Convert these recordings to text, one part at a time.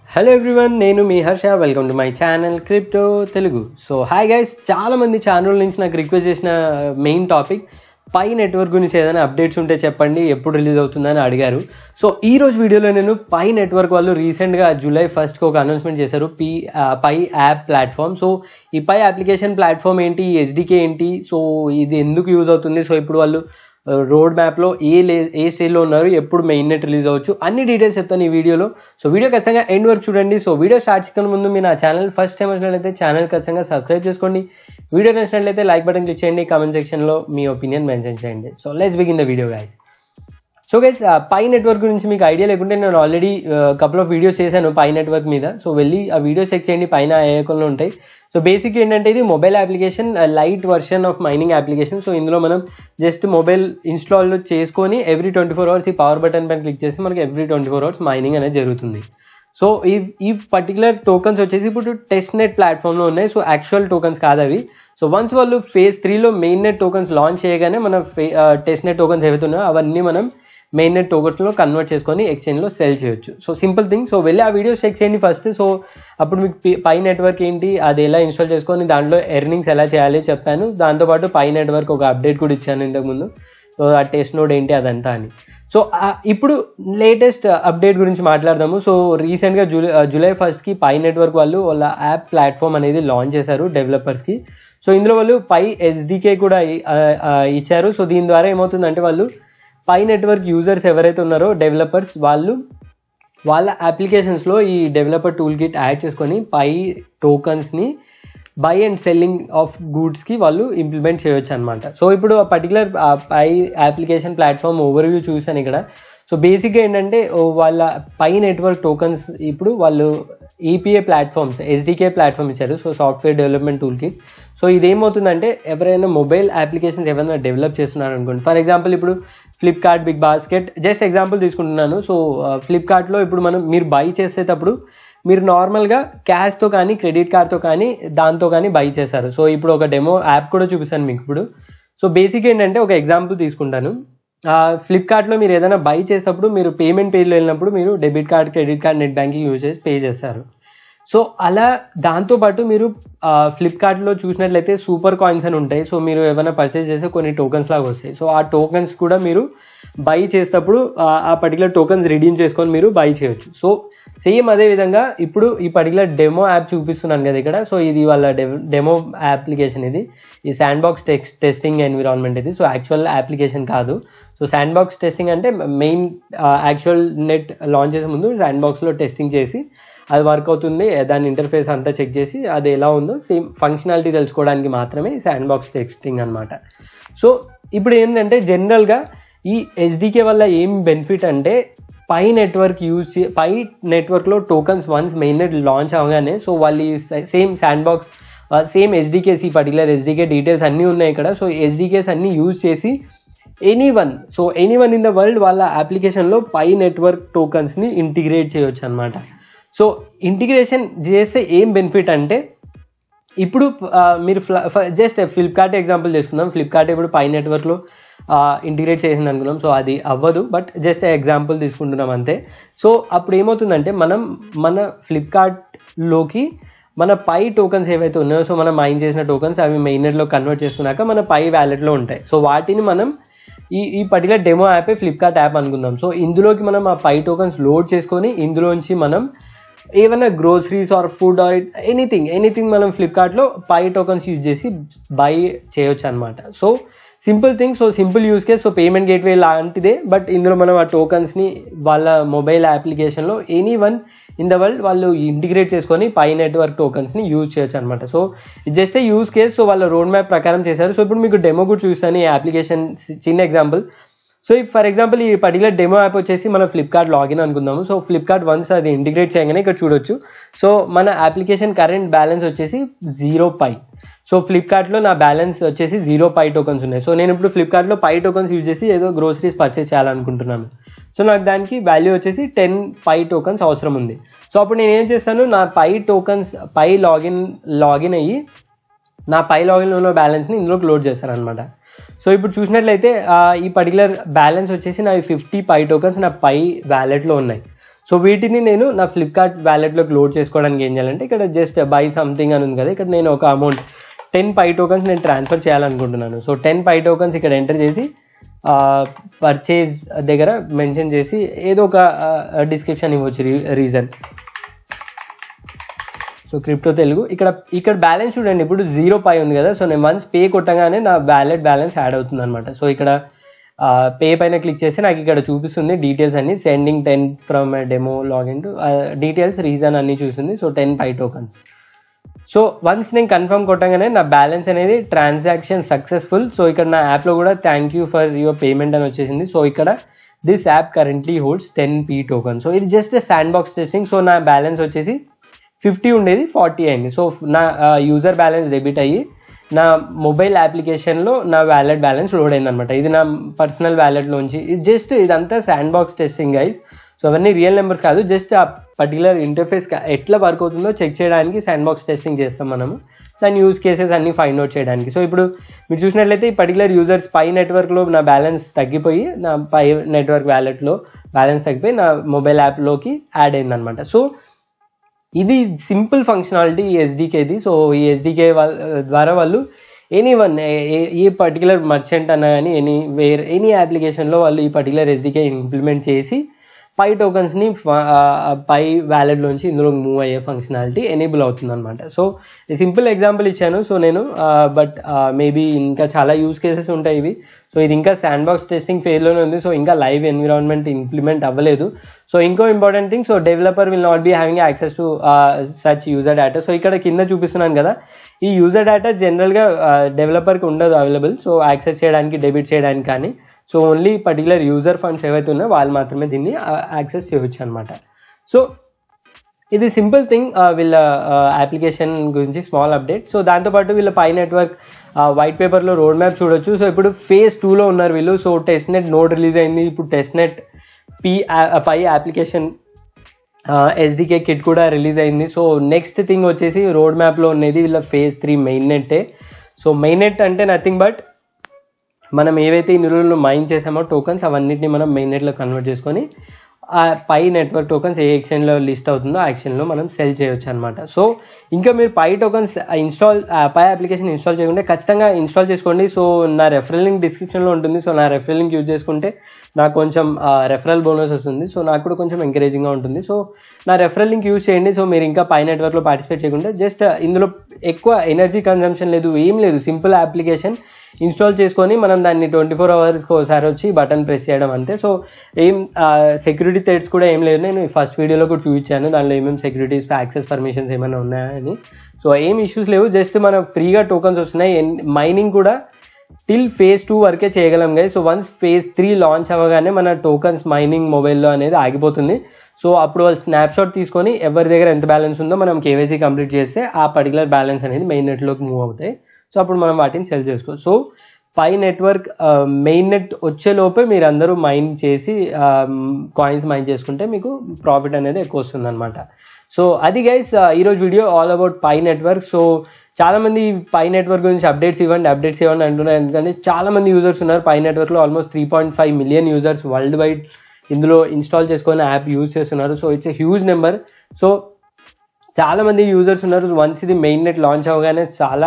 Hello everyone, నేను మీ Harsha. Welcome to my channel crypto Telugu. So hi guys, చాలా మంది ఛానల్ నుంచి నాకు రిక్వెస్ట్ చేసిన మెయిన్ టాపిక్ పై నెట్వర్క్ గురించి ఏదైనా అప్డేట్స్ ఉంటే చెప్పండి, ఎప్పుడు రిలీజ్ అవుతుందని అడిగారు. సో ఈ రోజు వీడియోలో నేను పై నెట్వర్క్ వాళ్ళు రీసెంట్గా జూలై 1st ఒక అనౌన్స్మెంట్ చేశారు, పై యాప్ ప్లాట్ఫామ్. సో ఈ పై అప్లికేషన్ ప్లాట్ఫామ్ ఏంటి, ఎస్డికే ఏంటి, సో ఇది ఎందుకు యూజ్ అవుతుంది, సో ఇప్పుడు వాళ్ళు రోడ్ మ్యాప్లో ఏ స్టేజ్లో ఉన్నారు, ఎప్పుడు మెయిన్ నెట్ రిలీజ్ అవ్వచ్చు, అన్ని డీటెయిల్స్ చెప్తాను ఈ వీడియోలో. సో వీడియో ఖచ్చితంగా ఎండ్ వరకు చూడండి. సో వీడియో స్టార్ట్ చేయడం ముందు మీరు నా ఛానల్ ఫస్ట్ టైం వచ్చినట్లయితే ఛానల్ ఖచ్చితంగా సబ్స్క్రైబ్ చేసుకోండి. వీడియో నచ్చినట్లయితే లైక్ బటన్ క్లిక్ చేయండి, కామెంట్ సెక్షన్లో మీ ఒపీనియన్ మెన్షన్ చేయండి. So let's begin the video guys. So guys, Pi network గురించి మీకు ఐడియా లేకుంటే నేను ఆల్రెడీ కపుల్ ఆఫ్ వీడియోస్ చేశాను పై నెట్వర్క్ మీద. సో వెళ్ళి ఆ వీడియోస్ చెక్ చేయండి, పైన ఐకాన్లో ఉంటాయి. సో బేసిక్ ఏంటంటే ఇది mobile application, light version of mining application. So ఇందులో మనం జస్ట్ మొబైల్ ఇన్స్టాల్ చేసుకొని ఎవ్రీ 24 hours ఈ పవర్ బటన్ పైన క్లిక్ చేసి మనకి ఎవ్రీ 24 hours మైనింగ్ అనేది జరుగుతుంది. సో ఈ పర్టికులర్ టోకన్స్ వచ్చేసి ఇప్పుడు టెస్ట్ నెట్ ప్లాట్ఫామ్లో ఉన్నాయి. సో యాక్చువల్ టోకన్స్ కాదు అవి. సో వన్స్ వాళ్ళు phase 3లో మెయిన్ నెట్ టోకన్స్ లాంచ్ చేయగానే మన టెస్ట్ నెట్ టోకన్స్ ఏవైతే ఉన్నాయో అవన్నీ మనం మెయిన్ నెట్ టోకన్స్లో కన్వర్ట్ చేసుకొని ఎక్స్చేంజ్లో సెల్ చేయొచ్చు. So simple thing. సో వెళ్ళి ఆ వీడియోస్ చెక్ చేయండి ఫస్ట్. సో అప్పుడు మీకు పై నెట్వర్క్ ఏంటి, అది ఎలా ఇన్స్టాల్ చేసుకొని దాంట్లో ఎర్నింగ్స్ ఎలా చేయాలి చెప్పాను. దాంతోపాటు పై నెట్వర్క్ ఒక అప్డేట్ కూడా ఇచ్చాను ఇంతకుముందు. సో ఆ టెస్ట్ నోడ్ ఏంటి అదంతా అని. సో ఇప్పుడు లేటెస్ట్ అప్డేట్ గురించి మాట్లాడదాము. సో రీసెంట్గా జూలై 1st పై నెట్వర్క్ వాళ్ళు వాళ్ళ యాప్ ప్లాట్ఫామ్ అనేది లాంచ్ చేశారు డెవలపర్స్కి. సో ఇందులో వాళ్ళు పై ఎస్డికే కూడా ఇచ్చారు. సో దీని ద్వారా ఏమవుతుందంటే వాళ్ళు పై నెట్వర్క్ యూజర్స్ ఎవరైతే ఉన్నారో డెవలపర్స్, వాళ్ళు వాళ్ళ అప్లికేషన్స్లో ఈ డెవలపర్ టూల్ కిట్ యాడ్ చేసుకొని పై టోకన్స్ని బై అండ్ సెల్లింగ్ ఆఫ్ గూడ్స్కి వాళ్ళు ఇంప్లిమెంట్ చేయొచ్చు అనమాట. సో ఇప్పుడు ఆ particular Pi application platform overview చూసాను ఇక్కడ. సో బేసిక్గా ఏంటంటే వాళ్ళ పై నెట్వర్క్ టోకన్స్ ఇప్పుడు వాళ్ళు ఈపీఏ ప్లాట్ఫామ్స్, ఎస్డికే ప్లాట్ఫామ్ ఇచ్చారు. So software development tool kit. So ఇదేమవుతుందంటే ఎవరైనా మొబైల్ అప్లికేషన్స్ ఏమైనా డెవలప్ చేస్తున్నారు అనుకోండి, ఫర్ ఎగ్జాంపుల్ ఇప్పుడు ఫ్లిప్కార్ట్, బిగ్ బాస్కెట్, జస్ట్ ఎగ్జాంపుల్ తీసుకుంటున్నాను. సో ఫ్లిప్కార్ట్లో ఇప్పుడు మీరు బై చేసేటప్పుడు మీరు నార్మల్గా క్యాష్తో కానీ క్రెడిట్ కార్డ్తో కానీ దాంతో కానీ బై చేశారు. సో ఇప్పుడు ఒక డెమో యాప్ కూడా చూపిస్తాను మీకు ఇప్పుడు. సో బేసిక్ ఏంటంటే ఒక ఎగ్జాంపుల్ తీసుకుంటాను. ఫ్లిప్కార్ట్లో మీరు ఏదైనా బై చేసేటప్పుడు మీరు పేమెంట్ పేజ్లో వెళ్ళినప్పుడు మీరు debit card, credit card, net banking use చేసి పే చేస్తారు. సో అలా దాంతోపాటు మీరు ఫ్లిప్కార్ట్లో చూసినట్లయితే సూపర్ కాయిన్స్ అని ఉంటాయి. సో మీరు ఏమైనా పర్చేస్ చేస్తే కొన్ని టోకన్స్ లాగా వస్తాయి. సో ఆ టోకన్స్ కూడా మీరు బై చేసేటప్పుడు ఆ పర్టికులర్ టోకన్స్ రిడీమ్ చేసుకొని మీరు బై చేయొచ్చు. సో సేమ్ అదే విధంగా ఇప్పుడు ఈ పర్టికులర్ డెమో యాప్ చూపిస్తున్నాను కదా ఇక్కడ. సో ఇది వాళ్ళ డెమో అప్లికేషన్. ఇది ఈ శాండ్ బాక్స్ టెస్టింగ్ ఎన్విరాన్మెంట్ ఇది. సో యాక్చువల్ అప్లికేషన్ కాదు. సో శాండ్ బాక్స్ టెస్టింగ్ అంటే మెయిన్ యాక్చువల్ నెట్ లాంచ్ చేసే ముందు శాండ్ బాక్స్లో టెస్టింగ్ చేసి అది వర్క్ అవుతుంది, దాని ఇంటర్ఫేస్ అంతా చెక్ చేసి అది ఎలా ఉందో సేమ్ ఫంక్షనాలిటీ తెలుసుకోవడానికి మాత్రమే శాండ్ బాక్స్ టెస్టింగ్ అనమాట. సో ఇప్పుడు ఏంటంటే జనరల్గా ఈ ఎస్డికే వల్ల ఏం బెనిఫిట్ అంటే పై నెట్వర్క్లో tokens once main net launch అవగానే సో వాళ్ళు same sandbox same SDKs, ఈ పర్టికులర్ ఎస్డికే డీటెయిల్స్ అన్నీ ఉన్నాయి ఇక్కడ. సో ఎస్డికేస్ అన్నీ యూజ్ చేసి ఎనీవన్ ఇన్ ద వరల్డ్ వాళ్ళ అప్లికేషన్లో పై నెట్వర్క్ టోకన్స్ని ఇంటిగ్రేట్ చేయొచ్చు అనమాట. సో ఇంటిగ్రేషన్ చేస్తే ఏం బెనిఫిట్ అంటే ఇప్పుడు మీరు జస్ట్ ఫ్లిప్కార్ట్ ఎగ్జాంపుల్ చేసుకుందాం. ఫ్లిప్కార్ట్ ఇప్పుడు పై నెట్వర్క్లో ఇంటిగ్రేట్ చేసింది అనుకున్నాం. సో అది అవ్వదు, బట్ జస్ట్ ఎగ్జాంపుల్ తీసుకుంటున్నాం అంతే. సో అప్పుడు ఏమవుతుందంటే మన ఫ్లిప్కార్ట్లోకి మన పై టోకన్స్ ఏవైతే ఉన్నాయో, సో మనం మైన్ చేసిన టోకన్స్ అవి మెయిన్ నెట్లో కన్వర్ట్ చేసుకున్నాక మన పై వ్యాలెట్లో ఉంటాయి. సో వాటిని మనం ఈ పర్టికులర్ డెమో యాపే ఫ్లిప్కార్ట్ యాప్ అనుకుందాం. సో ఇందులోకి మనం ఆ పై టోకన్స్ లోడ్ చేసుకొని ఇందులోంచి మనం ఏమైనా groceries or food or anything మనం ఫ్లిప్కార్ట్లో పై టోకన్స్ యూజ్ చేసి బై చేయొచ్చు అనమాట. So simple thing. So simple use case. So payment gateway లాంటిదే, బట్ ఇందులో మనం ఆ టోకన్స్ని వాళ్ళ మొబైల్ అప్లికేషన్లో ఎనీవన్ ఇన్ ద వరల్డ్ వాళ్ళు ఇంటిగ్రేట్ చేసుకొని పై నెట్వర్క్ టోకన్స్ని యూజ్ చేయొచ్చు అనమాట. So just a use case. So వాళ్ళ రోడ్ మ్యాప్ ప్రకారం చేశారు. సో ఇప్పుడు మీకు డెమో కూడా చూస్తాను ఈ అప్లికేషన్ చిన్న ఎగ్జాంపుల్. సో ఫర్ ఎగ్జాంపుల్ ఈ పర్టికులర్ డెమో యాప్ వచ్చేసి మన ఫ్లిప్కార్ట్ లాగిన్ అనుకుందాము. సో ఫ్లిప్కార్ట్ వన్స్ అది ఇంటిగ్రేట్ చేయగానే ఇక్కడ చూడొచ్చు. సో మన అప్లికేషన్ కరెంట్ బ్యాలెన్స్ వచ్చేసి 0 పై. సో ఫ్లిప్కార్ట్లో నా బ్యాలెన్స్ వచ్చేసి 0 పై టోకన్స్ ఉన్నాయి. సో నేను ఇప్పుడు ఫ్లిప్కార్ట్లో పై టోకన్స్ యూజ్ చేసి ఏదో గ్రోసరీస్ పర్చేస్ చేయాలనుకుంటున్నాను. సో నాకు దానికి వాల్యూ వచ్చేసి 10 పై టోకన్స్ అవసరం ఉంది. సో అప్పుడు నేను ఏం చేస్తాను, నా పై టోకన్స్ లాగిన్ అయ్యి నా పై లాగిన్లో ఉన్న బ్యాలెన్స్ని ఇందులోకి లోడ్ చేస్తాను అనమాట. సో ఇప్పుడు చూసినట్లయితే ఈ పర్టికులర్ బ్యాలెన్స్ వచ్చేసి నా 50 పై టోకన్స్ నా పై వ్యాలెట్లో ఉన్నాయి. సో వీటిని నేను నా ఫ్లిప్కార్ట్ వ్యాలెట్లోకి లోడ్ చేసుకోవడానికి ఏం చేయాలంటే ఇక్కడ జస్ట్ బై సంథింగ్ అని ఉంది కదా, ఇక్కడ నేను ఒక అమౌంట్ 10 పై టోకన్స్ నేను ట్రాన్స్ఫర్ చేయాలనుకుంటున్నాను. సో 10 పై టోకన్స్ ఇక్కడ ఎంటర్ చేసి పర్చేజ్ దగ్గర మెన్షన్ చేసి ఏదో ఒక డిస్క్రిప్షన్ ఇవ్వచ్చు, రీజన్. సో క్రిప్టో తెలుగు ఇక్కడ బ్యాలెన్స్ చూడండి, ఇప్పుడు 0 పై ఉంది కదా. సో నేను వన్స్ పే కొట్టగానే నా వ్యాలెట్ బ్యాలెన్స్ యాడ్ అవుతుంది అనమాట. సో ఇక్కడ పే పైన క్లిక్ చేస్తే నాకు ఇక్కడ చూపిస్తుంది డీటెయిల్స్ అన్ని, sending 10 from demo login to details, reason అన్ని చూస్తుంది. So 10 Pi tokens. So once నేను కన్ఫర్మ్ కొట్టగానే నా బ్యాలెన్స్ అనేది ట్రాన్సాక్షన్ సక్సెస్ఫుల్. సో ఇక్కడ నా యాప్లో కూడా thank you for your payment అని వచ్చేసింది. సో ఇక్కడ this app currently holds 10 Pi token. So ఇది just sandbox testing. So నా బ్యాలెన్స్ వచ్చేసి 50 ఉండేది 40 అయింది. సో నా యూజర్ బ్యాలెన్స్ డెబిట్ అయ్యి నా మొబైల్ అప్లికేషన్లో నా వ్యాలెట్ బ్యాలెన్స్ లోడ్ అయింది అనమాట. ఇది నా పర్సనల్ వ్యాలెట్లోంచి. జస్ట్ ఇదంతా sandbox testing guys. So అవన్నీ రియల్ నెంబర్స్ కాదు, జస్ట్ ఆ పర్టికులర్ ఇంటర్ఫేస్ ఎట్లా వర్క్ అవుతుందో చెక్ చేయడానికి శాండ్ బాక్స్ టెస్టింగ్ చేస్తాం మనము, దాని యూజ్ కేసెస్ అన్ని ఫైండ్ అవుట్ చేయడానికి. సో ఇప్పుడు మీరు చూసినట్లయితే ఈ పర్టికులర్ యూజర్స్ పై నెట్వర్క్లో నా బ్యాలెన్స్ తగ్గిపోయి, నా పై నెట్వర్క్ వ్యాలెట్లో బ్యాలెన్స్ తగ్గిపోయి నా మొబైల్ యాప్లోకి యాడ్ అయిందనమాట. సో ఇది సింపుల్ ఫంక్షనాలిటీ ఈ ఎస్డికేది. సో ఈ ఎస్డికే ద్వారా వాళ్ళు ఎనీవన్ ఏ పర్టికులర్ మర్చెంట్ అన్నా కానీ ఎనీ అప్లికేషన్లో వాళ్ళు ఈ పర్టికులర్ ఎస్డికే ఇంప్లిమెంట్ చేసి పై టోకన్స్ని పై వ్యాలెట్లోంచి ఇందులో మూవ్ అయ్యే ఫంక్షనాలిటీ ఎనేబుల్ అవుతుంది అనమాట. సో సింపుల్ ఎగ్జాంపుల్ ఇచ్చాను. సో నేను బట్ మేబీ ఇంకా చాలా యూజ్ కేసెస్ ఉంటాయి ఇవి. సో ఇది ఇంకా శాండ్ బాక్స్ టెస్టింగ్ ఫేజ్లోనే ఉంది. సో ఇంకా లైవ్ ఎన్విరాన్మెంట్ ఇంప్లిమెంట్ అవ్వలేదు. సో ఇంకో important thing, so developer will not be having access to such user data. So ఇక్కడ కింద చూపిస్తున్నాను కదా, ఈ యూజర్ డేటా జనరల్గా డెవలపర్కి ఉండదు అవైలబుల్. సో యాక్సెస్ చేయడానికి, డెబిట్ చేయడానికి కానీ. So only particular user funds ఏవైతే ఉన్నాయో వాళ్ళు మాత్రమే దీన్ని యాక్సెస్ చేయవచ్చు అనమాట. సో ఇది సింపుల్ థింగ్ వీళ్ళ అప్లికేషన్ గురించి స్మాల్ అప్డేట్. సో దాంతోపాటు వీళ్ళ పై నెట్వర్క్ వైట్ పేపర్లో రోడ్ మ్యాప్ చూడొచ్చు. సో ఇప్పుడు ఫేజ్ 2లో ఉన్నారు వీళ్ళు. So test net node release అయింది, ఇప్పుడు test net Pi application SDK kit కూడా రిలీజ్ అయింది. సో నెక్స్ట్ థింగ్ వచ్చేసి రోడ్ మ్యాప్లో ఉన్నది వీళ్ళ ఫేజ్ 3 మెయిన్ నెట్టే. సో మెయిన్ నెట్ అంటే నథింగ్ బట్ మనం ఏవైతే ఈ నిలువలను మైన్ చేసామో టోకన్స్ అవన్నిటిని మనం మెయిన్ నెట్లో కన్వర్ట్ చేసుకొని ఆ పై నెట్వర్క్ టోకన్స్ ఏ ఎక్స్చేంజ్లో లిస్ట్ అవుతుందో ఆ ఎక్స్చేంజ్లో మనం సెల్ చేయొచ్చు అనమాట. సో ఇంకా మీరు Pi tokens Pi application install చేయకుంటే ఖచ్చితంగా ఇన్స్టాల్ చేసుకోండి. సో నా రెఫరల్ లింక్ డిస్క్రిప్షన్లో ఉంటుంది. సో నా రెఫరల్ లింక్ యూజ్ చేసుకుంటే నాకు కొంచెం రెఫరల్ బోనస్ వస్తుంది. సో నాకు కూడా కొంచెం ఎంకరేజింగ్గా ఉంటుంది. సో నా రెఫరల్ లింక్ యూజ్ చేయండి. సో మీరు ఇంకా పై నెట్వర్క్లో పార్టిసిపేట్ చేయకుంటే జస్ట్ ఇందులో ఎక్కువ ఎనర్జీ కన్జంప్షన్ లేదు, ఏం లేదు, సింపుల్ అప్లికేషన్ ఇన్స్టాల్ చేసుకొని మనం దాన్ని 24 అవర్స్కి ఒకసారి వచ్చి బటన్ ప్రెస్ చేయడం అంతే. సో ఏం సెక్యూరిటీ థ్రెడ్స్ కూడా ఏం లేదు. నేను ఫస్ట్ వీడియోలో కూడా చూపించాను దానిలో ఏమేమి సెక్యూరిటీస్ యాక్సెస్ పర్మిషన్స్ ఏమైనా ఉన్నాయని. సో ఏం ఇష్యూస్ లేవు, జస్ట్ మనం ఫ్రీగా టోకన్స్ వస్తున్నాయి. మైనింగ్ కూడా టిల్ ఫేజ్ 2 వరకే చేయగలం కదా. సో వన్స్ ఫేజ్ 3 లాంచ్ అవ్వగానే మన టోకన్స్ మైనింగ్ మొబైల్లో అనేది ఆగిపోతుంది. సో అప్పుడు వాళ్ళు స్నాప్షాట్ తీసుకొని ఎవరి దగ్గర ఎంత బ్యాలెన్స్ ఉందో మనం కేవైసీ కంప్లీట్ చేస్తే ఆ పర్టికులర్ బ్యాలెన్స్ అనేది మెయిన్ నెట్లోకి మూవ్ అవుతాయి. సో అప్పుడు మనం వాటిని సెల్ చేసుకోవచ్చు. So Pi network main net వచ్చేలోపే మీరు అందరూ మైన్ చేసి కాయిన్స్ మైన్ చేసుకుంటే మీకు ప్రాఫిట్ అనేది ఎక్కువ వస్తుంది అనమాట. సో అది గైస్ ఈరోజు video all about Pi network. So చాలామంది పై నెట్వర్క్ గురించి అప్డేట్స్ ఇవ్వండి అంటున్నారు. ఎందుకంటే చాలామంది యూజర్స్ ఉన్నారు పై నెట్వర్క్లో. Almost 3.5 million users worldwide ఇందులో ఇన్స్టాల్ చేసుకొని యాప్ యూజ్ చేస్తున్నారు. So it's a huge number. So చాలా మంది యూజర్స్ ఉన్నారు. వన్స్ ఇది మెయిన్ నెట్ లాంచ్ అవ్వగానే చాలా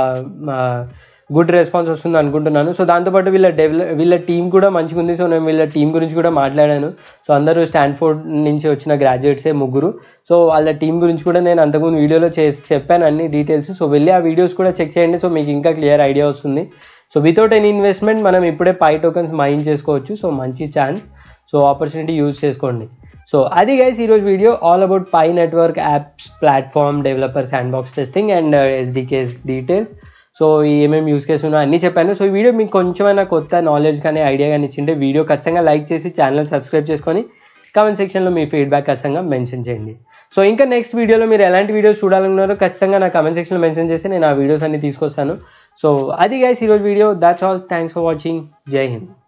గుడ్ రెస్పాన్స్ వస్తుంది అనుకుంటున్నాను. సో దాంతోపాటు వీళ్ళ టీం కూడా మంచిగా ఉంది. సో నేను వీళ్ళ టీం గురించి కూడా మాట్లాడాను. సో అందరూ స్టాన్ఫోర్డ్ నుంచి వచ్చిన గ్రాడ్యుయేట్సే 3. సో వాళ్ళ టీం గురించి కూడా నేను అంతకుముందు వీడియోలో చెప్పాను అన్ని డీటెయిల్స్. సో వెళ్ళి ఆ వీడియోస్ కూడా చెక్ చేయండి. సో మీకు ఇంకా క్లియర్ ఐడియా వస్తుంది. సో వితౌట్ ఎనీ ఇన్వెస్ట్మెంట్ మనం ఇప్పుడే పై టోకన్స్ మైన్ చేసుకోవచ్చు. సో మంచి ఛాన్స్. సో ఆపర్చునిటీ యూజ్ చేసుకోండి. సో అది గైస్ ఈరోజు video all about Pi network apps platform developer sandbox testing and SDKs details. So ఏమేమి use case ఉన్నాయో అన్నీ చెప్పాను. సో ఈ వీడియో మీకు కొంచెమైనా కొత్త నాలెడ్జ్ కానీ ఐడియా కానీ ఇచ్చింటే వీడియో ఖచ్చితంగా లైక్ చేసి ఛానల్ సబ్స్క్రైబ్ చేసుకొని కామెంట్ సెక్షన్లో మీ ఫీడ్బ్యాక్ ఖచ్చితంగా మెన్షన్ చేయండి. సో ఇంకా నెక్స్ట్ వీడియోలో మీరు ఎలాంటి వీడియోస్ చూడాలన్నారో ఖచ్చితంగా నా కామెంట్ సెక్షన్లో మెన్షన్ చేసి నేను ఆ వీడియోస్ అన్ని తీసుకొస్తాను. సో అది గైస్ ఈరోజు video. That's all. Thanks for watching. జై హింద్.